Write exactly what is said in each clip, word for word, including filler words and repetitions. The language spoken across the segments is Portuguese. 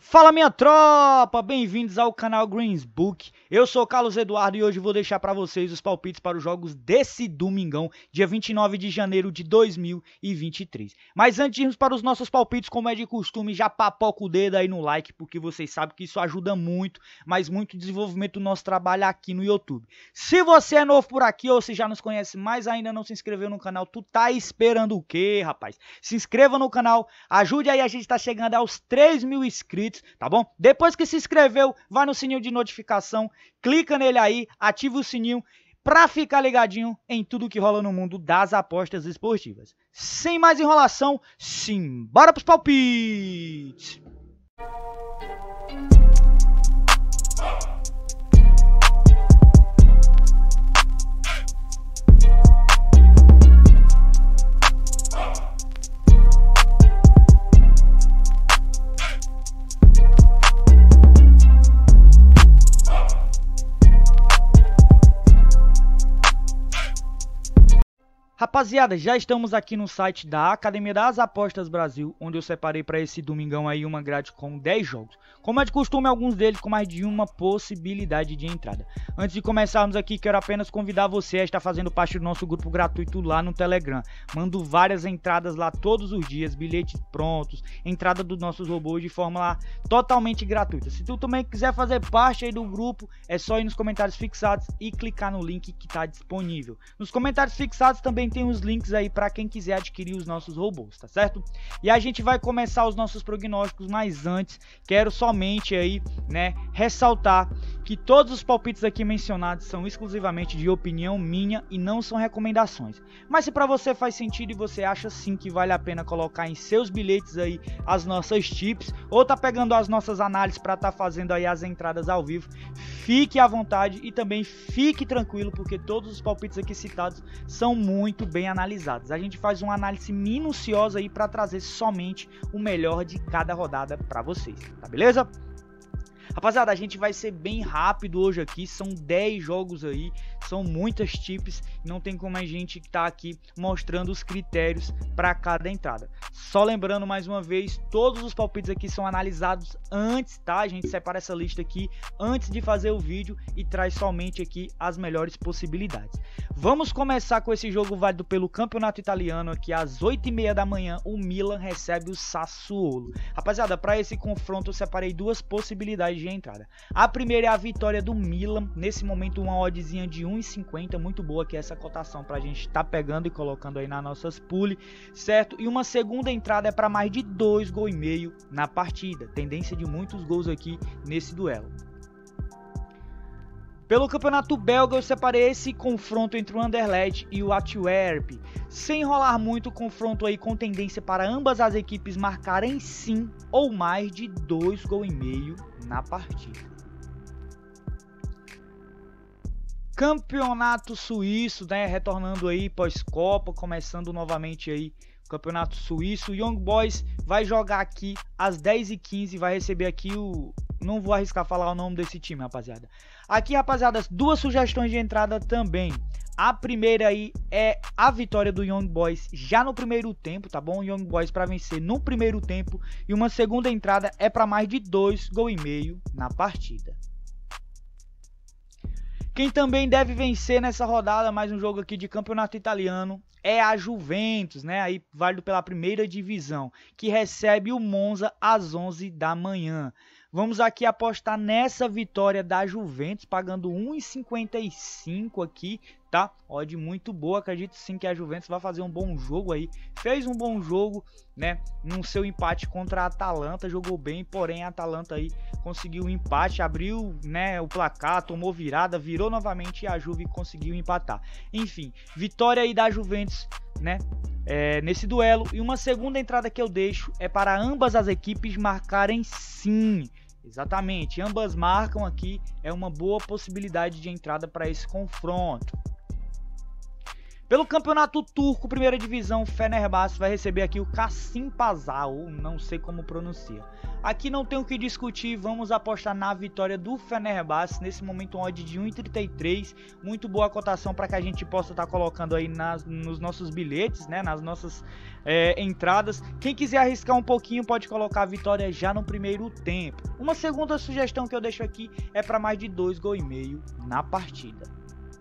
Fala minha tropa, bem-vindos ao canal Greensbook. Eu sou o Carlos Eduardo e hoje vou deixar para vocês os palpites para os jogos desse domingão, dia vinte e nove de janeiro de dois mil e vinte e três. Mas antes de irmos para os nossos palpites, como é de costume, já papoca o dedo aí no like, porque vocês sabem que isso ajuda muito, mas muito o desenvolvimento do nosso trabalho aqui no YouTube. Se você é novo por aqui ou se já nos conhece, mas ainda não se inscreveu no canal, tu tá esperando o quê, rapaz? Se inscreva no canal, ajude aí, a gente tá chegando aos três mil inscritos. Tá bom? Depois que se inscreveu, vai no sininho de notificação, clica nele aí, ativa o sininho pra ficar ligadinho em tudo que rola no mundo das apostas esportivas. Sem mais enrolação, simbora pros palpites! Rapaziada, já estamos aqui no site da Academia das Apostas Brasil, onde eu separei para esse domingão aí uma grade com dez jogos. Como é de costume, alguns deles com mais de uma possibilidade de entrada. Antes de começarmos aqui, quero apenas convidar você a estar fazendo parte do nosso grupo gratuito lá no Telegram. Mando várias entradas lá todos os dias, bilhetes prontos, entrada dos nossos robôs de forma lá totalmente gratuita. Se tu também quiser fazer parte aí do grupo, é só ir nos comentários fixados e clicar no link que está disponível. Nos comentários fixados também tem os links aí para quem quiser adquirir os nossos robôs, tá certo? E a gente vai começar os nossos prognósticos, mas antes quero somente aí, né, ressaltar que todos os palpites aqui mencionados são exclusivamente de opinião minha e não são recomendações. Mas se para você faz sentido e você acha sim que vale a pena colocar em seus bilhetes aí as nossas tips ou tá pegando as nossas análises para tá fazendo aí as entradas ao vivo, fique à vontade e também fique tranquilo, porque todos os palpites aqui citados são muito bem analisados. A gente faz uma análise minuciosa aí para trazer somente o melhor de cada rodada para vocês, tá beleza? Rapaziada, a gente vai ser bem rápido hoje aqui, são dez jogos aí, são muitas tips, não tem como a gente estar tá aqui mostrando os critérios para cada entrada. Só lembrando mais uma vez, todos os palpites aqui são analisados antes, tá? A gente separa essa lista aqui antes de fazer o vídeo e traz somente aqui as melhores possibilidades. Vamos começar com esse jogo válido pelo Campeonato Italiano aqui às oito e meia da manhã, o Milan recebe o Sassuolo. Rapaziada, para esse confronto eu separei duas possibilidades de entrada. A primeira é a vitória do Milan, nesse momento uma oddzinha de um e cinquenta, muito boa aqui essa cotação pra gente estar tá pegando e colocando aí nas nossas pool, certo? E uma segunda entrada é para mais de dois gols e meio na partida, tendência de muitos gols aqui nesse duelo. Pelo campeonato belga eu separei esse confronto entre o Anderlecht e o Antwerp. Sem enrolar muito, o confronto aí com tendência para ambas as equipes marcarem sim ou mais de dois gols e meio na partida. Campeonato suíço, né, retornando aí pós-copa, começando novamente aí o campeonato suíço. O Young Boys vai jogar aqui às dez e quinze, vai receber aqui o... Não vou arriscar falar o nome desse time, rapaziada. Aqui, rapaziada, duas sugestões de entrada também. A primeira aí é a vitória do Young Boys já no primeiro tempo, tá bom? O Young Boys para vencer no primeiro tempo. E uma segunda entrada é para mais de dois gols e meio na partida. Quem também deve vencer nessa rodada, mais um jogo aqui de campeonato italiano, é a Juventus, né? Aí válido pela primeira divisão, que recebe o Monza às onze da manhã. Vamos aqui apostar nessa vitória da Juventus, pagando um e cinquenta e cinco aqui, tá? Odd muito boa, acredito sim que a Juventus vai fazer um bom jogo aí. Fez um bom jogo, né? No seu empate contra a Atalanta, jogou bem, porém a Atalanta aí conseguiu um empate, abriu, né, o placar, tomou virada, virou novamente e a Juve conseguiu empatar. Enfim, vitória aí da Juventus, né? É, nesse duelo. E uma segunda entrada que eu deixo é para ambas as equipes marcarem sim. Exatamente, ambas marcam aqui, é uma boa possibilidade de entrada para esse confronto. Pelo campeonato turco, primeira divisão, Fenerbahçe vai receber aqui o Kasimpasa, ou não sei como pronuncia. Aqui não tem o que discutir, vamos apostar na vitória do Fenerbahçe, nesse momento um odd de um e trinta e três, muito boa cotação para que a gente possa estar tá colocando aí nas, nos nossos bilhetes, né, nas nossas é, entradas. Quem quiser arriscar um pouquinho pode colocar a vitória já no primeiro tempo. Uma segunda sugestão que eu deixo aqui é para mais de dois gols e meio na partida.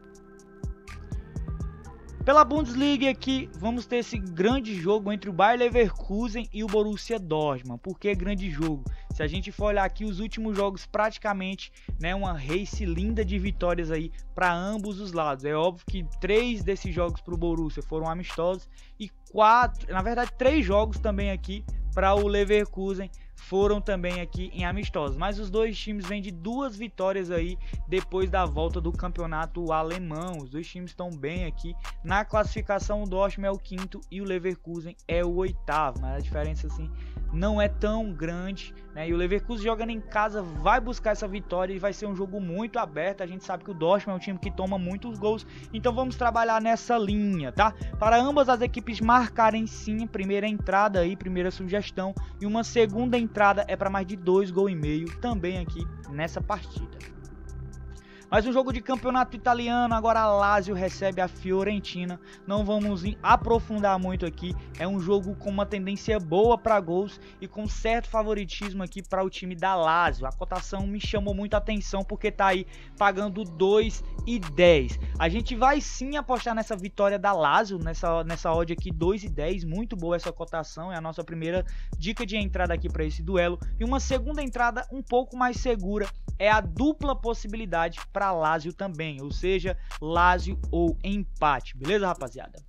Pela Bundesliga aqui, vamos ter esse grande jogo entre o Bayer Leverkusen e o Borussia Dortmund. Por que grande jogo? Se a gente for olhar aqui os últimos jogos, praticamente, né, uma race linda de vitórias aí para ambos os lados. É óbvio que três desses jogos para o Borussia foram amistosos e quatro, na verdade, três jogos também aqui para o Leverkusen foram também aqui em amistosos, mas os dois times vêm de duas vitórias aí depois da volta do campeonato alemão. Os dois times estão bem aqui na classificação. O Dortmund é o quinto e o Leverkusen é o oitavo, mas a diferença assim não é tão grande, né? E o Leverkusen jogando em casa vai buscar essa vitória e vai ser um jogo muito aberto. A gente sabe que o Dortmund é um time que toma muitos gols, então vamos trabalhar nessa linha, tá? Para ambas as equipes marcarem sim, primeira entrada aí, primeira sugestão, e uma segunda entrada é para mais de dois gols e meio também aqui nessa partida. Mais um jogo de campeonato italiano, agora a Lazio recebe a Fiorentina. Não vamos aprofundar muito aqui, é um jogo com uma tendência boa para gols e com certo favoritismo aqui para o time da Lazio. A cotação me chamou muita atenção porque tá aí pagando dois e dez. A gente vai sim apostar nessa vitória da Lazio, nessa, nessa odd aqui, dois e dez, muito boa essa cotação, é a nossa primeira dica de entrada aqui para esse duelo. E uma segunda entrada um pouco mais segura é a dupla possibilidade para Lazio também, ou seja, Lazio ou empate, beleza, rapaziada?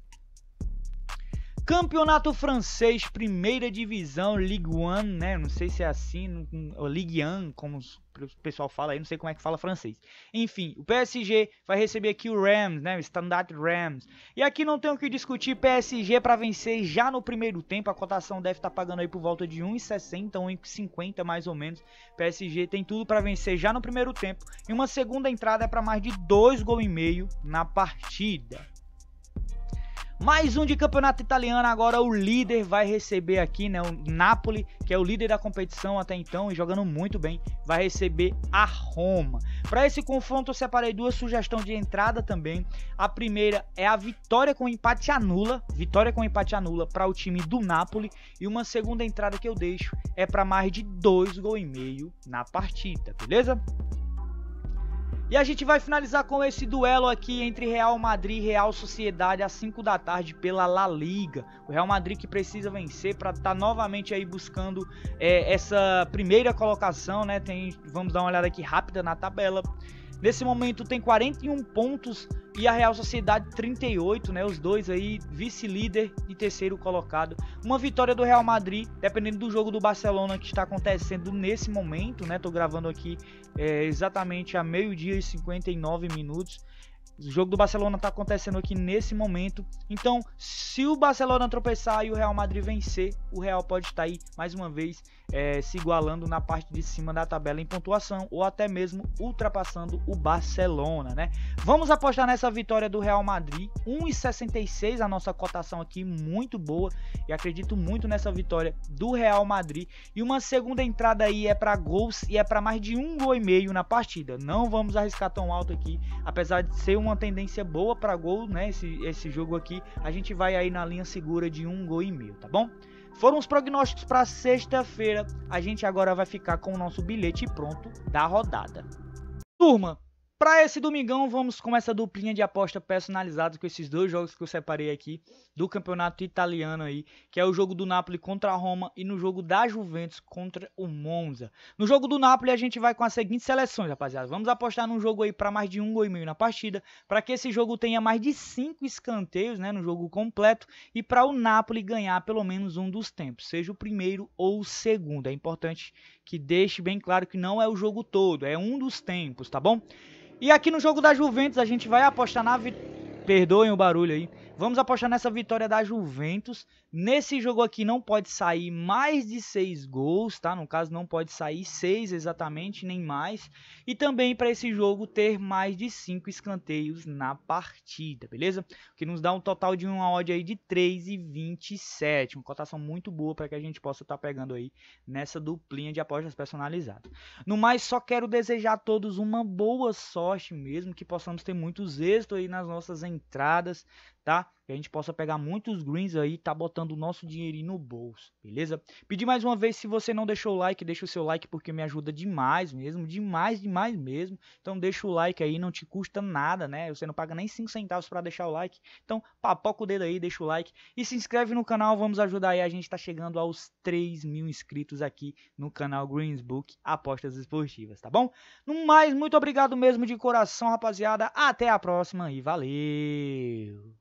Campeonato francês, primeira divisão, Ligue um, né? Não sei se é assim, Ligue um, como o pessoal fala aí, não sei como é que fala francês. Enfim, o P S G vai receber aqui o Rams, né? O Standard Rams. E aqui não tem o que discutir, P S G para vencer já no primeiro tempo. A cotação deve estar pagando aí por volta de um e sessenta, um e cinquenta mais ou menos. P S G tem tudo para vencer já no primeiro tempo. E uma segunda entrada é para mais de dois gols e meio na partida. Mais um de campeonato italiano, agora o líder vai receber aqui, né, o Napoli, que é o líder da competição até então e jogando muito bem, vai receber a Roma. Para esse confronto eu separei duas sugestões de entrada também. A primeira é a vitória com empate anula, vitória com empate anula para o time do Napoli, e uma segunda entrada que eu deixo é para mais de dois gols e meio na partida, beleza? E a gente vai finalizar com esse duelo aqui entre Real Madrid e Real Sociedade às cinco da tarde pela La Liga. O Real Madrid que precisa vencer para estar tá novamente aí buscando é, essa primeira colocação, né? Tem, vamos dar uma olhada aqui rápida na tabela. Nesse momento tem quarenta e um pontos e a Real Sociedade trinta e oito, né? Os dois aí vice-líder e terceiro colocado. Uma vitória do Real Madrid, dependendo do jogo do Barcelona que está acontecendo nesse momento, né? Tô gravando aqui é, exatamente a meio-dia e cinquenta e nove minutos. O jogo do Barcelona está acontecendo aqui nesse momento. Então, se o Barcelona tropeçar e o Real Madrid vencer, o Real pode estar aí mais uma vez é, se igualando na parte de cima da tabela em pontuação ou até mesmo ultrapassando o Barcelona, né? Vamos apostar nessa vitória do Real Madrid, um e sessenta e seis a nossa cotação aqui, muito boa, e acredito muito nessa vitória do Real Madrid. E uma segunda entrada aí é para gols e é para mais de um gol e meio na partida. Não vamos arriscar tão alto aqui, apesar de ser uma uma tendência boa para gol, né? Esse, esse jogo aqui, a gente vai aí na linha segura de um gol e meio, tá bom? Foram os prognósticos para sexta-feira. A gente agora vai ficar com o nosso bilhete pronto da rodada. Turma, para esse domingão vamos com essa duplinha de aposta personalizada com esses dois jogos que eu separei aqui do campeonato italiano aí, que é o jogo do Napoli contra a Roma e no jogo da Juventus contra o Monza. No jogo do Napoli a gente vai com as seguintes seleções, rapaziada. Vamos apostar num jogo aí para mais de um gol e meio na partida, para que esse jogo tenha mais de cinco escanteios, né, no jogo completo, e para o Napoli ganhar pelo menos um dos tempos, seja o primeiro ou o segundo. É importante que deixe bem claro que não é o jogo todo, é um dos tempos, tá bom? E aqui no jogo da Juventus a gente vai apostar na... Perdoem o barulho aí. Vamos apostar nessa vitória da Juventus. Nesse jogo aqui não pode sair mais de seis gols, tá? No caso não pode sair seis exatamente, nem mais. E também para esse jogo ter mais de cinco escanteios na partida, beleza? O que nos dá um total de uma odd aí de três e vinte e sete. Uma cotação muito boa para que a gente possa estar tá pegando aí nessa duplinha de apostas personalizadas. No mais, só quero desejar a todos uma boa sorte mesmo, que possamos ter muitos êxitos aí nas nossas entradas, tá? Que a gente possa pegar muitos greens aí, tá botando o nosso dinheirinho no bolso, beleza? Pedir mais uma vez, se você não deixou o like, deixa o seu like porque me ajuda demais mesmo, demais, demais mesmo. Então deixa o like aí, não te custa nada, né? Você não paga nem cinco centavos para deixar o like. Então papoca o dedo aí, deixa o like e se inscreve no canal, vamos ajudar aí. A gente tá chegando aos três mil inscritos aqui no canal Greensbook Apostas Esportivas, tá bom? No mais, muito obrigado mesmo de coração, rapaziada. Até a próxima e valeu!